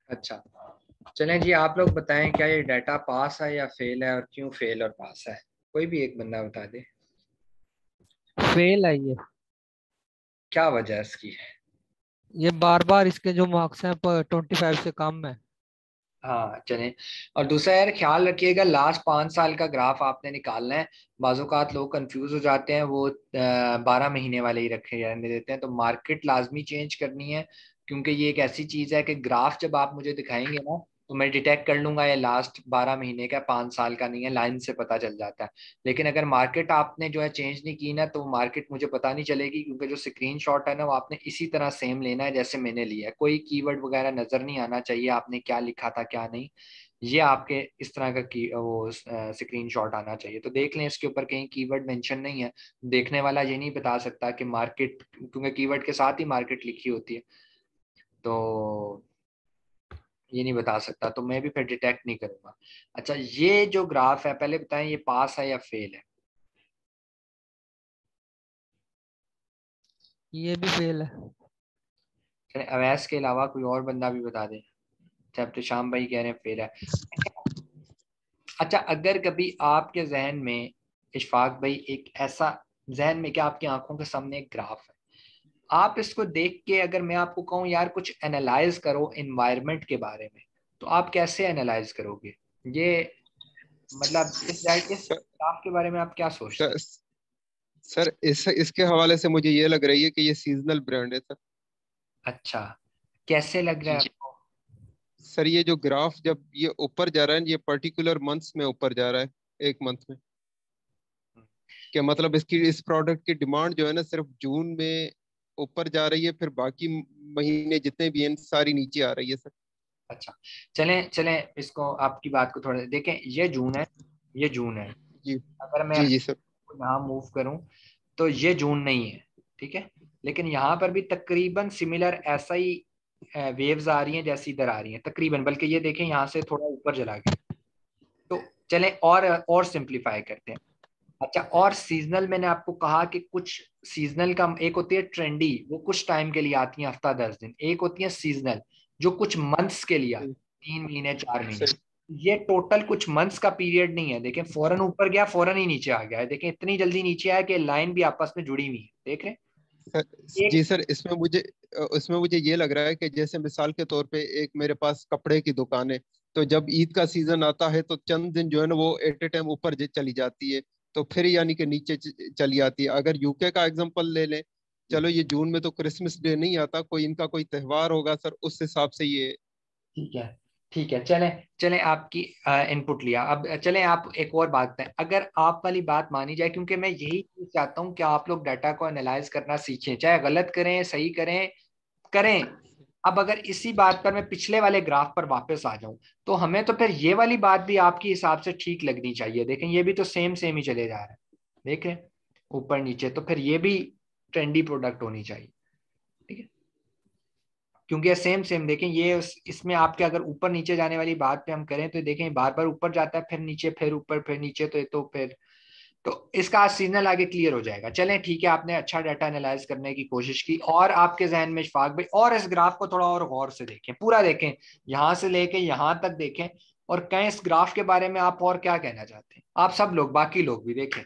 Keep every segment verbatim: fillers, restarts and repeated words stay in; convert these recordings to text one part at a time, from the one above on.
अच्छा, चलें जी, आप लोग बताएं क्या ये डाटा पास है या फेल है, और क्यों फेल और पास है? कोई भी एक बंदा बता दे फेल है ये। क्या वजह है इसकी। ये बार बार इसके जो मार्क्स हैं पर ट्वेंटी फाइव से कम है। हाँ चलें। और दूसरा यार, ख्याल रखिएगा, लास्ट पाँच साल का ग्राफ आपने निकालना है। बाज़-औक़ात लोग कंफ्यूज हो जाते हैं, वो बारह महीने वाले ही रखे रहने देते हैं। तो मार्केट लाजमी चेंज करनी है, क्योंकि ये एक ऐसी चीज़ है कि ग्राफ जब आप मुझे दिखाएंगे ना, तो मैं डिटेक्ट कर लूंगा ये लास्ट बारह महीने का, पाँच साल का नहीं है, लाइन से पता चल जाता है। लेकिन अगर मार्केट आपने जो है चेंज नहीं की ना, तो मार्केट मुझे पता नहीं चलेगी, क्योंकि जो स्क्रीन शॉट है ना, वो आपने इसी तरह सेम लेना है जैसे मैंने लिया है। कोई कीवर्ड वगैरह नजर नहीं आना चाहिए, आपने क्या लिखा था क्या नहीं। ये आपके इस तरह का की वो स्क्रीन शॉट आना चाहिए। तो देख लें, इसके ऊपर कहीं कीवर्ड मेंशन नहीं है। देखने वाला ये नहीं बता सकता कि मार्केट, क्योंकि कीवर्ड के साथ ही मार्केट लिखी होती है, तो ये नहीं बता सकता, तो मैं भी फिर डिटेक्ट नहीं करूंगा। अच्छा, ये जो ग्राफ है, पहले बताएं ये पास है या फेल है? ये भी फेल है। चलिए, अवैस के अलावा कोई और बंदा भी बता दे। जब तो शाम भाई कह रहे हैं फेल है। अच्छा, अगर कभी आपके जहन में, इशफाक भाई, एक ऐसा जहन में, क्या आपकी आंखों के सामने एक ग्राफ है, आप इसको देख के अगर मैं आपको कहूँ यार कुछ एनालाइज करो इन्वायरमेंट के बारे में, तो आप कैसे एनालाइज करोगे ये? मतलब इस इस सर ग्राफ के बारे में आप क्या सोचते सर सर इस इसके हवाले से मुझे ये लग रही है कि ये सीजनल ब्रांड है सर। हैं? अच्छा, कैसे लग रहा है जी आपको? सर, ये जो ग्राफ जब ये ऊपर जा रहा है, ये पर्टिकुलर मंथ्स में ऊपर जा रहा है, एक मंथ में। क्या मतलब इसकी इस प्रोडक्ट की डिमांड जो है ना, सिर्फ जून में ऊपर जा रही है, फिर बाकी महीने जितने भी हैं सारी नीचे आ रही है सर। अच्छा, चलें चलें, इसको आपकी बात को थोड़ा देखें। ये जून है, ये जून है। जी अगर मैं जी जी सर। यहाँ मूव करूं, तो ये जून नहीं है, ठीक है। लेकिन यहाँ पर भी तकरीबन सिमिलर ऐसा ही वेव्स आ रही हैं जैसी इधर आ रही हैं तकरीबन, बल्कि ये देखें यहाँ से थोड़ा ऊपर चला गया। तो चलें और और सिंप्लीफाई करते हैं। अच्छा, और सीजनल, मैंने आपको कहा कि कुछ सीजनल का, एक होती है ट्रेंडी, वो कुछ टाइम के लिए आती है, हफ्ता दस दिन। एक होती है सीजनल, जो कुछ मंथ्स के लिए आती सही है, तीन महीने, चार महीने। सही। ये टोटल कुछ मंथ्स का पीरियड नहीं है। देखें, फौरन ऊपर गया, फौरन ही नीचे आ गया है। देखें, इतनी जल्दी नीचे आया कि लाइन भी आपस में जुड़ी हुई है, देख रहे सर हैं जी एक। सर, इसमें मुझे इसमें मुझे ये लग रहा है कि जैसे मिसाल के तौर पे एक मेरे पास कपड़े की दुकान है, तो जब ईद का सीजन आता है तो चंद दिन जो है ना वो एट ए टाइम ऊपर ज- चली जाती है, तो फिर यानी कि नीचे च- चली आती है। अगर यूके का एग्जांपल ले लें, चलो ये जून में तो क्रिसमस डे नहीं आता, कोई इनका कोई त्योहार होगा सर, उस हिसाब से ये। ठीक है, ठीक है, चलें चलें, आपकी इनपुट लिया। अब चलें, आप एक और बात करें, अगर आप वाली बात मानी जाए, क्योंकि मैं यही चीज चाहता हूं कि आप लोग डाटा को एनालाइज करना सीखें, चाहे गलत करें सही करें, करें। अब अगर इसी बात पर मैं पिछले वाले ग्राफ पर वापस आ जाऊं, तो हमें तो फिर ये वाली बात भी आपके हिसाब से ठीक लगनी चाहिए। देखें, ये भी तो सेम सेम ही चले जा रहा है, देखें ऊपर नीचे, तो फिर ये भी ट्रेंडी प्रोडक्ट होनी चाहिए, ठीक है। क्योंकि ये सेम सेम, देखें ये उस, इसमें आपके अगर ऊपर नीचे जाने वाली बात पे हम करें, तो देखें बार बार ऊपर जाता है, फिर नीचे, फिर ऊपर, फिर नीचे, तो ये तो फिर, तो इसका सीजनल आगे क्लियर हो जाएगा। चलें ठीक है, आपने अच्छा डाटा एनालाइज करने की कोशिश की, और आपके जहन में इशफाक भाई, और इस ग्राफ को थोड़ा और गौर से देखें, पूरा देखें, यहां से लेके यहां तक देखें, और कहें इस ग्राफ के बारे में आप और क्या कहना चाहते हैं। आप सब लोग, बाकी लोग भी देखें।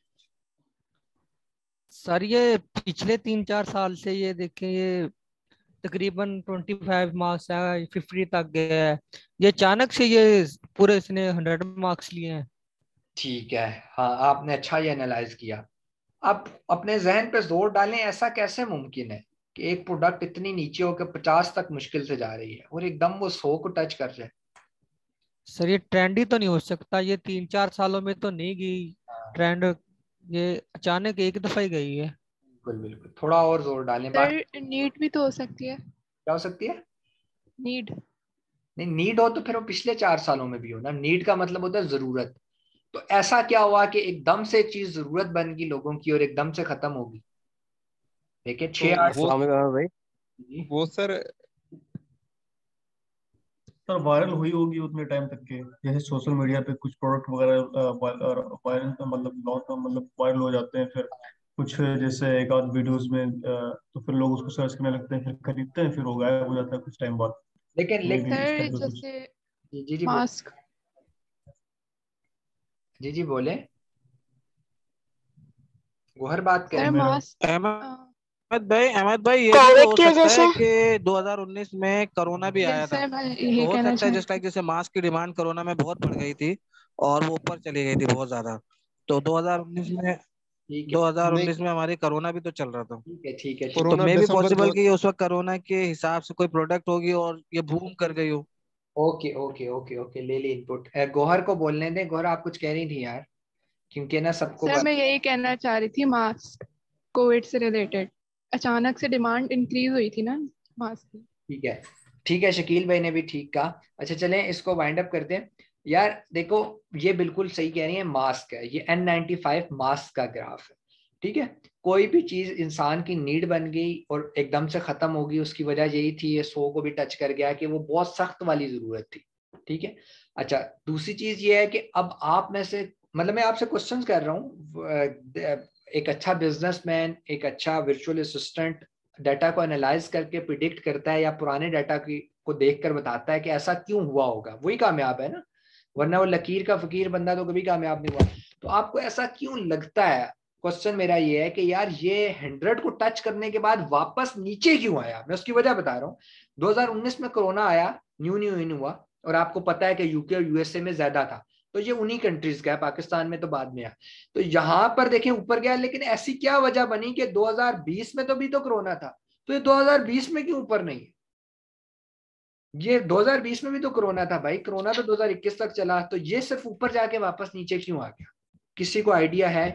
सर ये पिछले तीन चार साल से ये देखें, ये तकरीबन ट्वेंटी फाइव मार्क्स है, फिफ्टी तक गया है। ये अचानक से ये पूरे इसने हंड्रेड मार्क्स लिए हैं। ठीक है, हाँ आपने अच्छा ये एनालाइज किया। अब अपने जहन पे जोर डालें, ऐसा कैसे मुमकिन है कि एक प्रोडक्ट इतनी नीचे होकर पचास तक मुश्किल से जा रही है, और एकदम वो सौ को टच कर जाए? सर ये ट्रेंड ही तो नहीं हो सकता, ये तीन चार सालों में तो नहीं गई हाँ, ट्रेंड। ये अचानक एक दफा ही गई है। बिल्कुल बिल्कुल, थोड़ा और जोर डालें। बाकी सर नीट भी तो हो सकती है। क्या हो सकती है? नीड। नहीं, नीड हो तो फिर वो पिछले चार सालों में भी हो ना। नीड का मतलब होता है जरूरत। तो ऐसा क्या हुआ कि एकदम से चीज जरूरत बन गई लोगों की, और एकदम से खत्म होगी? देखिए, तो छह आठ वो अस्सलाम वालेकुम भाई। जी। वो सर सर वायरल हुई होगी उतने टाइम तक के, जैसे सोशल मीडिया पे कुछ प्रोडक्ट वगैरह वायरल मतलब लॉन्च मतलब वायरल हो जाते हैं, फिर कुछ जैसे एक आध वीडियोस में अ, तो फिर लोग उसको सर्च करने लगते हैं, फिर खरीदते हैं, फिर वो गायब हो जाता है कुछ टाइम बाद। लेकिन मे लेकिन बी इस सर टाइप का कुछ। जैसे जी जी जी बोल मास्क जी जी बोले, गोहर बात सर करें। मेरा मास्क अहमद भाई अहमद भाई ये भी तो कोविड हो की वजह सकता से। है कि दो हज़ार उन्नीस में कोरोना भी आया यस था। सर मैं तो यही हो कहना सकता है चाह रही जस्ट लाइक थी। जैसे मास्क की डिमांड कोरोना में बहुत बढ़ गई थी और वो ऊपर चली गई थी बहुत ज्यादा। तो दो हज़ार उन्नीस में ठीक है नहीं, दो हज़ार उन्नीस में हमारी कोरोना भी तो चल रहा था। ठीक है ठीक है ठीक तो है। कोरोना मे भी दिसंबर पॉसिबल दो। कि ये उस वक्त कोरोना के हिसाब से कोई प्रोडक्ट होगी और ये बूम कर गई हो। ओके ओके ओके ओके, ले ली इनपुट। गोहर को बोलने दें। गोहर आप कुछ कह रही थी यार, क्योंकि ना सबको सर बात। मैं यही कहना चाह रही थी मास्क कोविड से रिलेटेड अचानक से डिमांड इंक्रीज हुई थी ना मास्क की। ठीक है ठीक है, शकील भाई ने भी ठीक कहा। अच्छा चलें इसको वाइंड अप करते हैं। यार देखो, ये बिल्कुल सही कह रही है, मास्क है ये, एन नाइन्टी फाइव मास्क का ग्राफ है। ठीक है, कोई भी चीज इंसान की नीड बन गई और एकदम से खत्म होगी, उसकी वजह यही थी, ये सौ को भी टच कर गया कि वो बहुत सख्त वाली जरूरत थी। ठीक है। अच्छा, दूसरी चीज ये है कि अब आप में से, मतलब मैं आपसे क्वेश्चंस कर रहा हूँ। एक अच्छा बिजनेसमैन, एक अच्छा वर्चुअल असिस्टेंट डाटा को एनालाइज करके प्रिडिक्ट करता है या पुराने डाटा की को देखकर बताता है कि ऐसा क्यों हुआ होगा, वही कामयाब है ना। वरना वो लकीर का फकीर बंदा तो कभी कामयाब नहीं हुआ। तो आपको ऐसा क्यों लगता है, क्वेश्चन मेरा ये है कि यार ये हंड्रेड को टच करने के बाद वापस नीचे क्यों आया। मैं उसकी वजह बता रहा हूँ। दो हज़ार उन्नीस में कोरोना आया, न्यू न्यू इन हुआ, और आपको पता है कि यूके और यूएसए में ज्यादा था, तो ये उन्हीं कंट्रीज का है, पाकिस्तान में तो बाद में आया। तो यहाँ पर देखें ऊपर गया, लेकिन ऐसी क्या वजह बनी कि दो हज़ार बीस में तो भी तो कोरोना था, तो ये दो हज़ार बीस में क्यों ऊपर नहीं है। ये दो हज़ार बीस में भी तो कोरोना था भाई, कोरोना तो दो हज़ार इक्कीस तक चला, तो ये सिर्फ ऊपर जाके वापस नीचे क्यों आ गया, किसी को आइडिया है।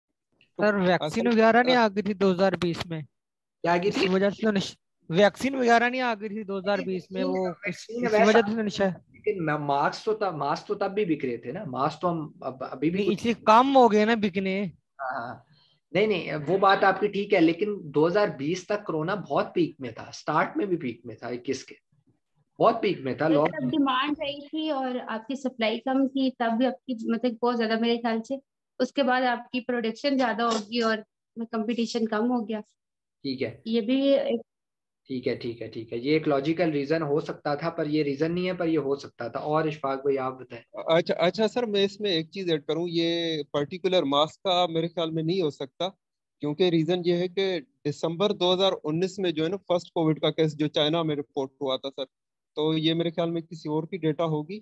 तो सर वैक्सीन असल वगैरह नहीं अ, आ गई थी दो हज़ार बीस में, क्या की थी। इसी वजह से तो निश... वैक्सीन वगैरह नहीं आ गई थी दो हज़ार बीस में, वैक्सीन वो इस, वैक्सीन इसी वैसा, वजह से तो निशा लेकिन मास्क तो तब मास्क तो तब भी बिक रहे थे ना, मास्क तो हम अब, अभी भी नहीं, कुछ। इसलिए कम हो गए ना बिकने। हाँ हाँ। नहीं नहीं, वो बात आपकी ठीक है, लेकिन दो हज़ार बीस तक कोरोना बहुत पीक में था, स्टार्ट में भी पीक में था, इक्कीस के बहुत पीक में था तो लॉक। तब डिमांड सही थी और आपकी सप्लाई कम थी, तब भी आपकी मतलब बहुत ज्यादा मेरे ख्याल से उसके बाद आपकी प्रोडक्शन ज्यादा होगी और कंपटीशन कम हो गया। ठीक है ये भी एक। ठीक है ठीक है ठीक है, ये एक लॉजिकल रीजन हो सकता था, पर ये रीजन नहीं है, पर ये हो सकता था। और इशफाक भाई आप बताएं। अच्छा अच्छा सर, मैं इसमें एक चीज ऐड करूं, ये पर्टिकुलर मास्क का मेरे ख्याल में नहीं हो सकता, क्योंकि रीजन ये है कि दिसंबर दो हज़ार उन्नीस में जो है ना फर्स्ट कोविड का केस जो चाइना में रिपोर्ट हुआ था सर, तो ये मेरे ख्याल में किसी और की डेटा होगी,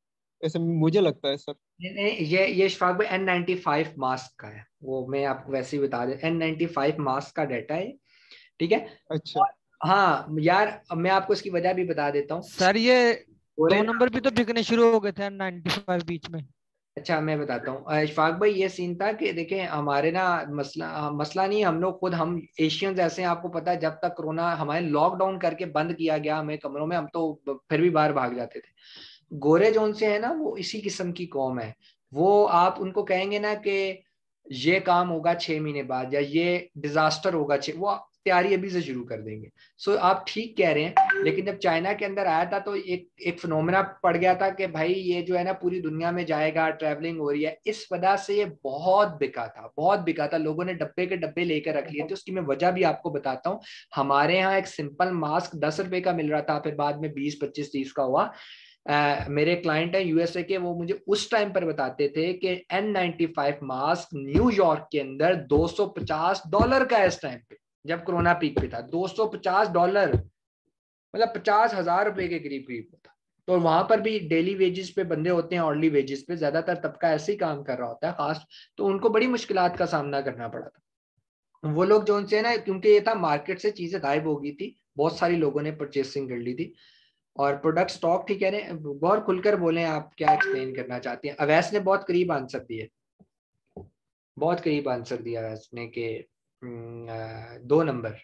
ऐसे मुझे लगता है सर। नहीं नहीं, ये ये इशफाक भाई एन नाइन्टी फाइव मास्क का है, वो मैं आपको वैसे ही बता दें, एन नाइन्टी फाइव मास्क का डाटा है। ठीक है। अच्छा और हाँ यार, अब मैं आपको इसकी वजह भी बता देता हूँ। सर ये बोले दो ना। नंबर भी तो बिकने शुरू हो गए थे नाइन्टी फाइव बीच में। अच्छा मैं बताता हूँ अ, इशफाक भाई, ये सीन था कि देखें हमारे ना, मसला अ, मसला नहीं, हम लोग खुद, हम एशियंस ऐसे हैं, आपको पता है, जब तक कोरोना हमारे लॉकडाउन करके बंद किया गया हमें कमरों में, हम तो ब- फिर भी बाहर भाग जाते थे। गोरे जोन से है ना, वो इसी किस्म की कौम है। वो आप उनको कहेंगे ना कि ये काम होगा छह महीने बाद या ये डिजास्टर होगा छह, वो तैयारी अभी से शुरू कर देंगे। सो आप ठीक कह रहे हैं, लेकिन जब चाइना के अंदर आया था तो एक एक फिनोमेना पड़ गया था कि भाई ये जो है ना पूरी दुनिया में जाएगा, ट्रैवलिंग हो रही है, इस वजह से ये बहुत बिका था, बहुत बिका था, लोगों ने डब्बे के डब्बे लेकर रख लिए थे। उसकी मैं वजह भी आपको बताता हूँ। हमारे यहाँ एक सिंपल मास्क दस रुपए का मिल रहा था, फिर बाद में बीस पच्चीस तीस का हुआ। Uh, मेरे क्लाइंट हैं यूएसए के, वो मुझे उस टाइम पर बताते थे कि N ninety five mask New York के अंदर दो सौ पचास डॉलर का है इस टाइम पे, जब कोरोना पीक पे था दो सौ पचास डॉलर, मतलब पचास हजार रुपए के करीब करीब था। तो वहां पर भी डेली वेजेस पे बंदे होते हैं, ऑर्डली वेजेस पे, ज्यादातर तबका ऐसे ही काम कर रहा होता है खास, तो उनको बड़ी मुश्किलात का सामना करना पड़ा था। वो लोग जो उनसे ना, क्योंकि ये था मार्केट से चीजें गायब हो गई थी, बहुत सारी लोगों ने परचेसिंग कर ली थी, और प्रोडक्ट स्टॉक, ठीक है ना। बहुत खुलकर बोलें, आप क्या एक्सप्लेन करना चाहती हैं। अवैस ने बहुत करीब आंसर दिए, बहुत करीब आंसर दिया अवैस ने कि हम्म, अ, दो नंबर।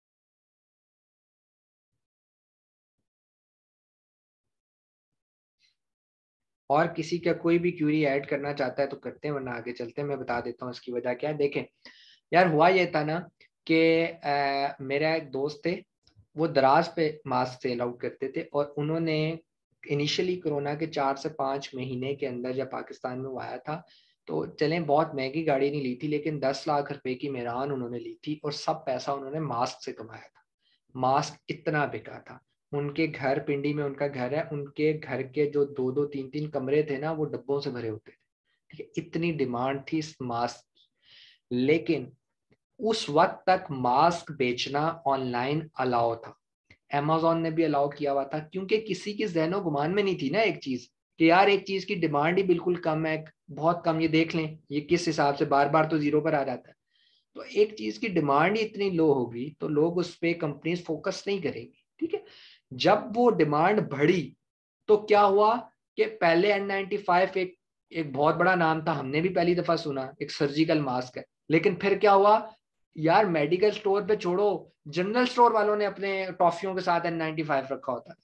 और किसी का कोई भी क्यूरी ऐड करना चाहता है तो करते हैं, वरना आगे चलते हैं, मैं बता देता हूँ इसकी वजह क्या है। देखें यार, हुआ ये था ना कि अ, मेरा एक दोस्त थे, वो दराज पे मास्क सेल आउट करते थे, और उन्होंने इनिशियली कोरोना के चार से पाँच महीने के अंदर जब पाकिस्तान में वो आया था, तो चलें बहुत महंगी गाड़ी नहीं ली थी, लेकिन दस लाख रुपए की मेरान उन्होंने ली थी, और सब पैसा उन्होंने मास्क से कमाया था। मास्क इतना बिका था। उनके घर, पिंडी में उनका घर है, उनके घर के जो दो दो तीन तीन कमरे थे ना वो डब्बों से भरे होते थे। ठीक है, इतनी डिमांड थी इस मास्क की। लेकिन उस वक्त तक मास्क बेचना ऑनलाइन अलाउ था, अमेजोन ने भी अलाउ किया हुआ था, क्योंकि किसी की ज़हनो गुमान में नहीं थी ना एक चीज कि यार एक चीज की डिमांड ही बिल्कुल कम है, बहुत कम, ये देख लें ये किस हिसाब से बार बार तो जीरो पर आ जाता है। तो एक चीज की डिमांड ही इतनी लो होगी तो लोग उस पर कंपनीज फोकस नहीं करेंगी। ठीक है, जब वो डिमांड बढ़ी तो क्या हुआ कि पहले एन नाइन्टी फाइव एक एक बहुत बड़ा नाम था, हमने भी पहली दफा सुना, एक सर्जिकल मास्क है। लेकिन फिर क्या हुआ यार, मेडिकल स्टोर पे छोड़ो, जनरल स्टोर वालों ने अपने टॉफियों के साथ एन नाइन्टी फाइव रखा होता था।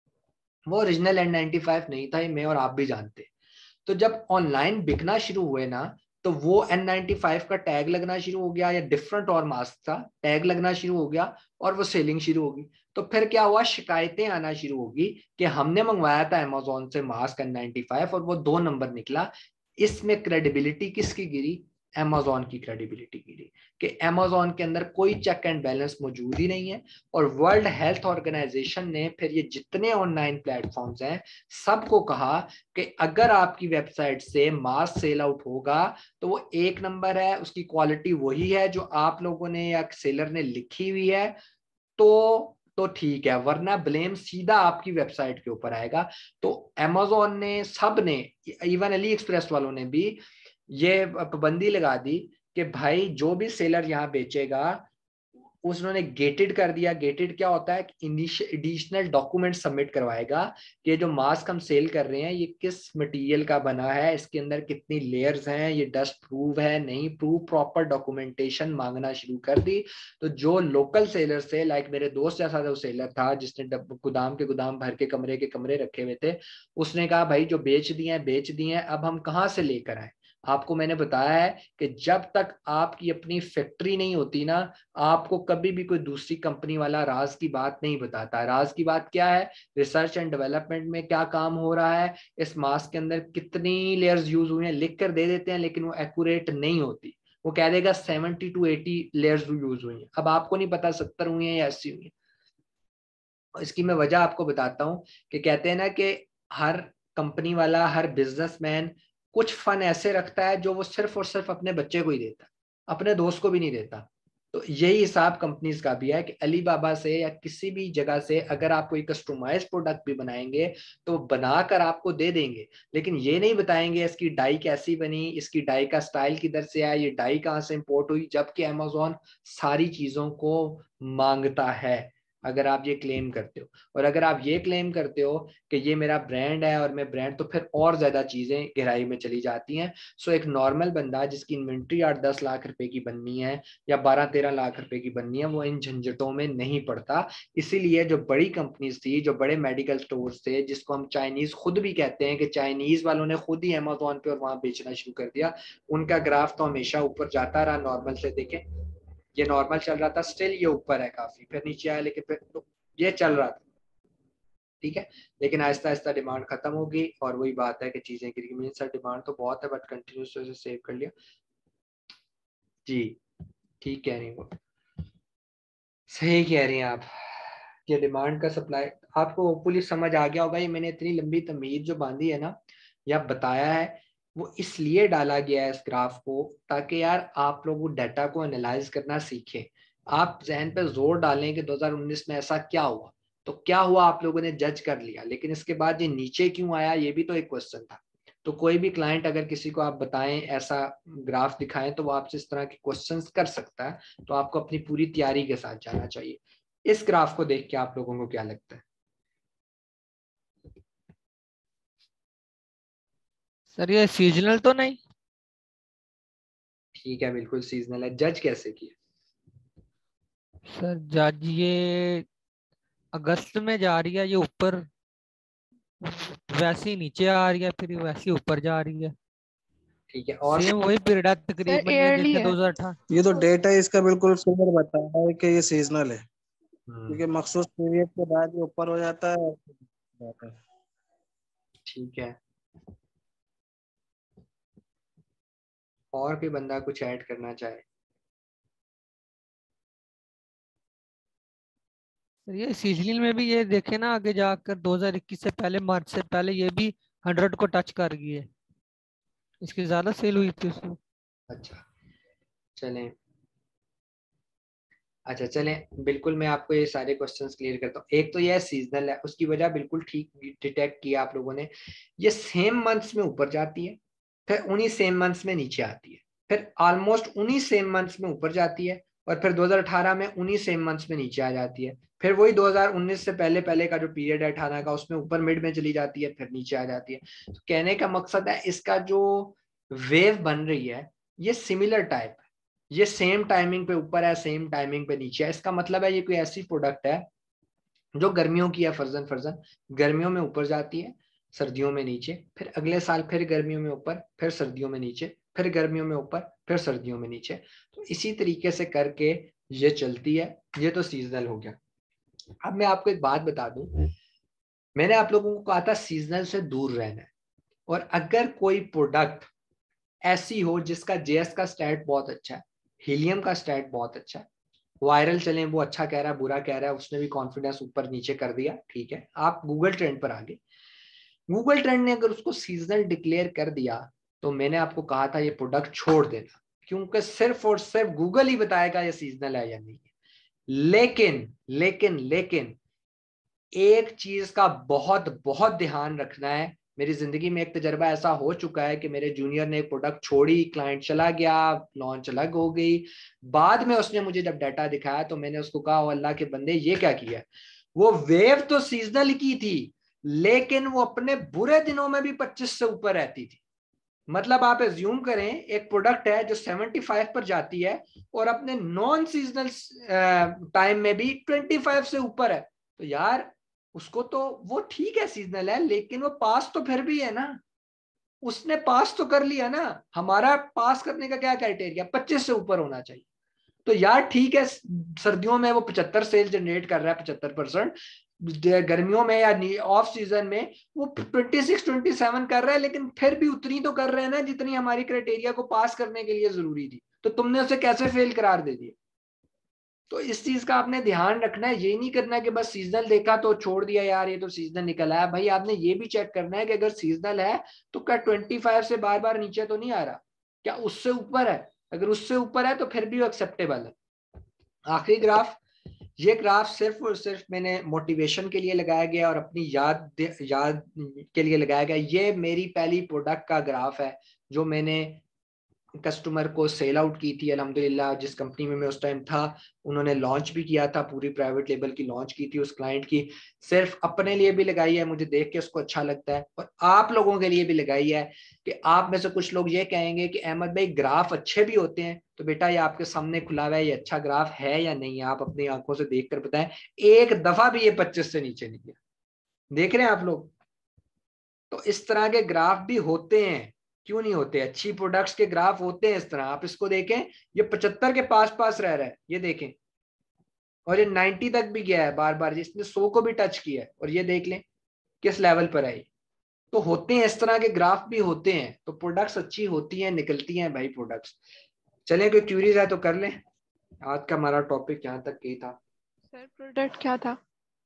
वो ओरिजिनल एन नाइन्टी फाइव नहीं था, ये मैं और आप भी जानते। तो जब ऑनलाइन बिकना शुरू हुए ना तो वो एन नाइन्टी फाइव का टैग लगना शुरू हो गया, या डिफरेंट और मास्क था टैग लगना शुरू हो गया और वो सेलिंग शुरू होगी। तो फिर क्या हुआ, शिकायतें आना शुरू होगी कि हमने मंगवाया था अमेजोन से मास्क एन नाइन्टी फाइव और वो दो नंबर निकला। इसमें क्रेडिबिलिटी किसकी गिरी, अमेजोन की क्रेडिबिलिटी गिरी कि अमेजोन के अंदर कोई चेक एंड बैलेंस मौजूद ही नहीं है। और वर्ल्ड हेल्थ ऑर्गेनाइजेशन ने फिर ये जितने ऑनलाइन प्लेटफॉर्म्स हैं सबको कहा कि अगर आपकी वेबसाइट से मास सेल आउट होगा तो वो एक नंबर है, उसकी क्वालिटी वही है जो आप लोगों ने या सेलर ने लिखी हुई है, तो तो ठीक है, वरना ब्लेम सीधा आपकी वेबसाइट के ऊपर आएगा। तो अमेजोन ने, सब ने, इवन अली एक्सप्रेस वालों ने भी ये पाबंदी लगा दी कि भाई जो भी सेलर यहाँ बेचेगा उसने गेटेड कर दिया। गेटेड क्या होता है, एडिशनल डॉक्यूमेंट सबमिट करवाएगा कि ये जो मास्क हम सेल कर रहे हैं ये किस मटेरियल का बना है, इसके अंदर कितनी लेयर्स हैं, ये डस्ट प्रूफ है नहीं प्रूफ, प्रॉपर डॉक्यूमेंटेशन मांगना शुरू कर दी। तो जो लोकल सेलर थे, लाइक मेरे दोस्त जैसा जो सेलर था जिसने गोदाम के गोदाम भर के कमरे के कमरे रखे हुए थे, उसने कहा भाई जो बेच दिए हैं बेच दिए हैं, अब हम कहाँ से लेकर आए। आपको मैंने बताया है कि जब तक आपकी अपनी फैक्ट्री नहीं होती ना, आपको कभी भी कोई दूसरी कंपनी वाला राज की बात नहीं बताता। राज की बात क्या है, रिसर्च एंड डेवलपमेंट में क्या काम हो रहा है, इस मास्क के अंदर कितनी लेयर्स यूज हुई हैं लिख कर दे देते हैं, लेकिन वो एक्यूरेट नहीं होती। वो कह देगा seventy two eighty layers use हुई हैं, अब आपको नहीं पता सत्तर हुई हैं या अस्सी हुई हैं। इसकी मैं वजह आपको बताता हूँ कि कहते हैं ना कि हर कंपनी वाला, हर बिजनेसमैन कुछ फन ऐसे रखता है जो वो सिर्फ और सिर्फ अपने बच्चे को ही देता है, अपने दोस्त को भी नहीं देता। तो यही हिसाब कंपनीज का भी है कि अली बाबा से या किसी भी जगह से अगर आप कोई कस्टमाइज प्रोडक्ट भी बनाएंगे तो बनाकर आपको दे देंगे, लेकिन ये नहीं बताएंगे इसकी डाई कैसी बनी, इसकी डाई का स्टाइल किधर से आया, ये डाई कहाँ से इंपोर्ट हुई, जबकि अमेजोन सारी चीजों को मांगता है अगर आप ये क्लेम करते हो। और अगर आप ये क्लेम करते हो कि ये मेरा ब्रांड है और मैं ब्रांड, तो फिर और ज्यादा चीजें गहराई में चली जाती हैं। सो एक नॉर्मल बंदा जिसकी इन्वेंट्री आठ दस लाख रुपए की बननी है या बारह तेरह लाख रुपए की बननी है, वो इन झंझटों में नहीं पड़ता। इसीलिए जो बड़ी कंपनीज थी, जो बड़े मेडिकल स्टोर्स थे, जिसको हम चाइनीज खुद भी कहते हैं कि चाइनीज वालों ने खुद ही अमेजोन पे और वहां बेचना शुरू कर दिया, उनका ग्राफ तो हमेशा ऊपर जाता रहा। नॉर्मल से देखें, ये नॉर्मल चल रहा था, स्टिल ये ऊपर है काफी, फिर नीचे आया, लेकिन फिर तो ये चल रहा था। ठीक है, लेकिन आहिस्ता आहिस्ता डिमांड खत्म होगी और वही बात है कि चीजें गिर गई। सर डिमांड तो बहुत है बट कंटिन्यूस से सेव कर लिया जी। ठीक कह रही हूँ, सही कह रही हैं आप, ये डिमांड का सप्लाई आपको होपफुली समझ आ गया होगा। ये मैंने इतनी लंबी तमीज जो बांधी है ना या बताया है, वो इसलिए डाला गया है इस ग्राफ को ताकि यार आप लोग वो डाटा को एनालाइज करना सीखें। आप जहन पे जोर डालें कि दो हज़ार उन्नीस में ऐसा क्या हुआ, तो क्या हुआ आप लोगों ने जज कर लिया, लेकिन इसके बाद ये नीचे क्यों आया ये भी तो एक क्वेश्चन था। तो कोई भी क्लाइंट अगर किसी को आप बताएं ऐसा ग्राफ दिखाएं तो वो आपसे इस तरह के क्वेश्चंस कर सकता है, तो आपको अपनी पूरी तैयारी के साथ जाना चाहिए। इस ग्राफ को देख के आप लोगों को क्या लगता है? सर ये सीजनल तो नहीं? ठीक है, बिल्कुल सीजनल है। जज कैसे किया? सर जज ये अगस्त में जा रही है, ये ऊपर वैसे ही नीचे आ रही है, फिर वैसे ही ऊपर जा रही है। ठीक है, और सेम वही पीरियड है सर तकरीबन ये ईयरली जैसे है। दो हज़ार अठारह। ये तो डेटा इसका बिल्कुल क्लियर बता रहा है कि ये सीजनल है, हम्म, क्योंकि मखसूस पीरियड के बाद ये ऊपर हो जाता है। ठीक है, और कोई बंदा कुछ ऐड करना चाहे? सर ये सीजनल में भी ये देखे ना, आगे जाकर दो हज़ार इक्कीस से पहले, मार्च से पहले ये भी हंड्रेड को टच कर गई है, इसकी ज्यादा सेल हुई थी उसमें। अच्छा चलें, अच्छा चलें, बिल्कुल मैं आपको ये सारे क्वेश्चंस क्लियर करता हूँ। एक तो यह सीजनल है, उसकी वजह बिल्कुल ठीक डिटेक्ट किया आप लोगों ने। ये सेम मंथ्स में ऊपर जाती है, फिर उन्हीं सेम मंथ्स में नीचे आती है, फिर ऑलमोस्ट उन्हीं सेम मंथ्स में ऊपर जाती है, और फिर दो हज़ार अठारह में उन्हीं सेम मंथ्स में नीचे आ जाती है, फिर वही दो हज़ार उन्नीस से पहले पहले का जो पीरियड है अठारह का, उसमें ऊपर मिड में चली जाती है, फिर नीचे आ जाती है। तो कहने का मकसद है इसका जो वेव बन रही है ये सिमिलर टाइप है, ये सेम टाइमिंग पे ऊपर है, सेम टाइमिंग पे नीचे है। इसका मतलब है ये कोई ऐसी प्रोडक्ट है जो गर्मियों की है, फर्जन फर्जन गर्मियों में ऊपर जाती है, सर्दियों में नीचे, फिर अगले साल फिर गर्मियों में ऊपर, फिर सर्दियों में नीचे, फिर गर्मियों में ऊपर, फिर सर्दियों में नीचे। तो इसी तरीके से करके ये चलती है। ये तो सीजनल हो गया। अब मैं आपको एक बात बता दूं, मैंने आप लोगों को कहा था सीजनल से दूर रहना है, और अगर कोई प्रोडक्ट ऐसी हो जिसका जेएस का स्टैट बहुत अच्छा है, हीलियम का स्टैट बहुत अच्छा है, वायरल चलें वो अच्छा कह रहा है बुरा कह रहा है, उसने भी कॉन्फिडेंस ऊपर नीचे कर दिया, ठीक है, आप गूगल ट्रेंड पर आ गए, गूगल ट्रेंड ने अगर उसको सीजनल डिक्लेयर कर दिया तो मैंने आपको कहा था ये प्रोडक्ट छोड़ देना, क्योंकि सिर्फ और सिर्फ गूगल ही बताएगा ये सीजनल है या नहीं। लेकिन लेकिन लेकिन एक चीज का बहुत बहुत ध्यान रखना है। मेरी जिंदगी में एक तजर्बा ऐसा हो चुका है कि मेरे जूनियर ने एक प्रोडक्ट छोड़ी, क्लाइंट चला गया, लॉन्च अलग हो गई, बाद में उसने मुझे जब डाटा दिखाया तो मैंने उसको कहा ओ अल्लाह के बंदे ये क्या किया। वो वेव तो सीजनल की थी, लेकिन वो अपने बुरे दिनों में भी पच्चीस से ऊपर रहती थी। मतलब आप एज्यूम करें एक प्रोडक्ट है जो पचहत्तर पर जाती है और अपने नॉन सीजनल टाइम में भी पच्चीस से ऊपर है, तो यार उसको तो वो ठीक है सीजनल है, लेकिन वो पास तो फिर भी है ना, उसने पास तो कर लिया ना। हमारा पास करने का क्या क्राइटेरिया, पच्चीस से ऊपर होना चाहिए। तो यार ठीक है, सर्दियों में वो पचहत्तर सेल जनरेट कर रहा है, पचहत्तर परसेंट, गर्मियों में या ऑफ सीजन में वो छब्बीस सत्ताईस कर रहा है, लेकिन फिर भी उतनी तो कर रहे हैं ना जितनी हमारी क्राइटेरिया को पास करने के लिए जरूरी थी। तो तुमने उसे कैसे फेल करार दे दिया। तो इस चीज का आपने ध्यान रखना है, ये नहीं करना कि बस सीजनल देखा तो छोड़ दिया यार ये तो सीजनल निकल आया। भाई आपने ये भी चेक करना है कि अगर सीजनल है तो क्या पच्चीस से बार बार नीचे तो नहीं आ रहा, क्या उससे ऊपर है। अगर उससे ऊपर है तो फिर भी वो एक्सेप्टेबल है। आखिरी ग्राफ, ये ग्राफ सिर्फ और सिर्फ मैंने मोटिवेशन के लिए लगाया गया और अपनी याद याद के लिए लगाया गया। ये मेरी पहली प्रोडक्ट का ग्राफ है जो मैंने कस्टमर को सेल आउट की थी। अल्हम्दुलिल्लाह जिस कंपनी में मैं उस टाइम था उन्होंने लॉन्च भी किया था, पूरी प्राइवेट लेबल की लॉन्च की थी उस क्लाइंट की। सिर्फ अपने लिए भी लगाई है, मुझे देख के उसको अच्छा लगता है, और आप लोगों के लिए भी लगाई है कि आप में से कुछ लोग ये कहेंगे कि अहमद भाई ग्राफ अच्छे भी होते हैं, तो बेटा ये आपके सामने खुला हुआ है, ये अच्छा ग्राफ है या नहीं, आप अपनी आंखों से देख कर बताएं। एक दफा भी ये पच्चीस से नीचे नहीं गया, देख रहे हैं आप लोग। तो इस तरह के ग्राफ भी होते हैं, क्यों नहीं होते, अच्छी प्रोडक्ट्स के ग्राफ होते हैं इस तरह। आप इसको देखें, ये पचहत्तर के पास पास रह रहा है, ये देखें, और ये नब्बे तक भी गया है बार बार, जिसने सौ को भी टच किया है, और ये देख लें किस लेवल पर है। तो होते हैं इस तरह के ग्राफ भी होते हैं। तो प्रोडक्ट्स अच्छी होती हैं, निकलती हैं भाई प्रोडक्ट्स। चलें, कोई क्यूरीज है तो कर लें। आज का हमारा टॉपिक यहाँ तक ही था। सर प्रोडक्ट क्या था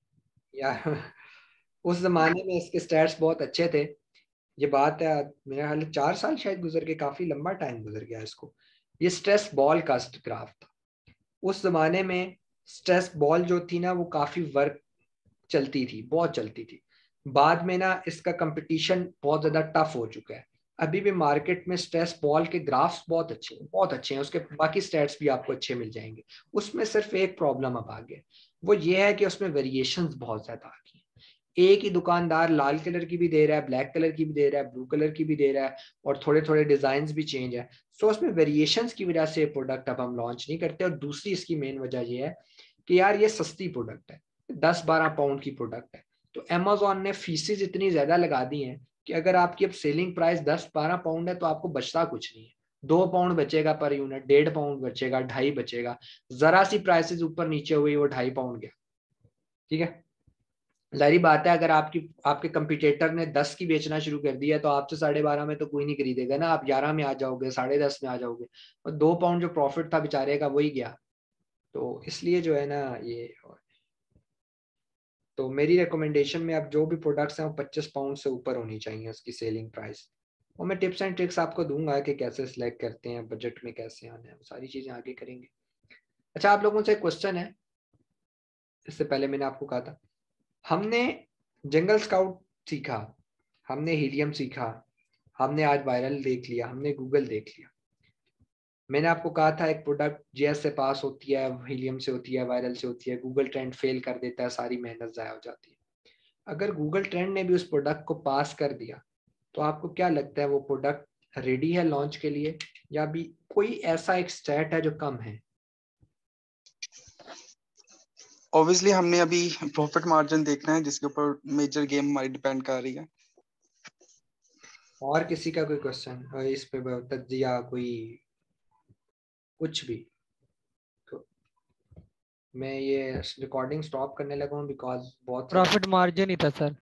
यार उस जमाने में इसके स्टैट्स बहुत अच्छे थे। ये बात है मेरे ख्याल चार साल शायद गुजर के, काफी लंबा टाइम गुजर गया इसको। ये स्ट्रेस बॉल का ग्राफ था। उस जमाने में स्ट्रेस बॉल जो थी ना वो काफी वर्क चलती थी, बहुत चलती थी। बाद में ना इसका कंपटीशन बहुत ज्यादा टफ हो चुका है। अभी भी मार्केट में स्ट्रेस बॉल के ग्राफ्स बहुत अच्छे हैं, बहुत अच्छे हैं, उसके बाकी स्टैट्स भी आपको अच्छे मिल जाएंगे। उसमें सिर्फ एक प्रॉब्लम अब आ गया, वो ये है कि उसमें वेरिएशंस बहुत ज्यादा आ गई। एक ही दुकानदार लाल कलर की भी दे रहा है, ब्लैक कलर की भी दे रहा है, ब्लू कलर की भी दे रहा है, और थोड़े थोड़े डिजाइन भी चेंज है। सो उसमें वेरिएशंस की वजह से प्रोडक्ट अब हम लॉन्च नहीं करते। और दूसरी इसकी मेन वजह यह है कि यार ये सस्ती प्रोडक्ट है, दस बारह पाउंड की प्रोडक्ट है। तो अमेजोन ने फीसेज इतनी ज्यादा लगा दी हैं कि अगर आपकी अब सेलिंग प्राइस दस बारह पाउंड है तो आपको बचता कुछ नहीं है। दो पाउंड बचेगा पर यूनिट, डेढ़ पाउंड बचेगा, ढाई बचेगा। जरा सी प्राइसेस ऊपर नीचे हुई वो ढाई पाउंड गया। ठीक है, जारी बात है अगर आपकी आपके कंपटीटर ने दस की बेचना शुरू कर दिया तो आपसे साढ़े बारह में तो कोई नहीं खरीदेगा ना, आप ग्यारह में आ जाओगे, साढ़े दस में आ जाओगे, और दो पाउंड जो प्रॉफिट था बेचारे का वही गया। तो इसलिए जो है ना ये तो मेरी रिकमेंडेशन में अब जो भी प्रोडक्ट्स हैं वो पच्चीस पाउंड से ऊपर होनी चाहिए उसकी सेलिंग प्राइस। और मैं टिप्स एंड ट्रिक्स आपको दूंगा कि कैसे सिलेक्ट करते हैं, बजट में कैसे आना है, वो सारी चीज़ें आगे करेंगे। अच्छा, आप लोगों से एक क्वेश्चन है, इससे पहले मैंने आपको कहा था, हमने जंगल स्काउट सीखा, हमने हीलियम सीखा, हमने आज वायरल देख लिया, हमने गूगल देख लिया। मैंने आपको कहा था एक प्रोडक्ट जीएस से पास होती है, हीलियम से होती है, वायरल से होती है, गूगल ट्रेंड फेल कर देता है, सारी मेहनत ज़ाया हो जाती है। अगर गूगल ट्रेंड ने भी उस प्रोडक्ट को पास कर दिया तो आपको क्या लगता है वो प्रोडक्ट रेडी है लॉन्च के लिए, या भी कोई ऐसा एक स्टैट है जो कम है? ऑब्वियसली हमने अभी प्रॉफिट मार्जिन देखना है जिसके ऊपर मेजर गेम हमारी डिपेंड कर रही है। और किसी का कोई क्वेश्चन इस पे तज्जिया, कोई कुछ भी? तो मैं ये रिकॉर्डिंग स्टॉप करने लगा हूँ बिकॉज बहुत प्रॉफिट मार्जिन ही था सर।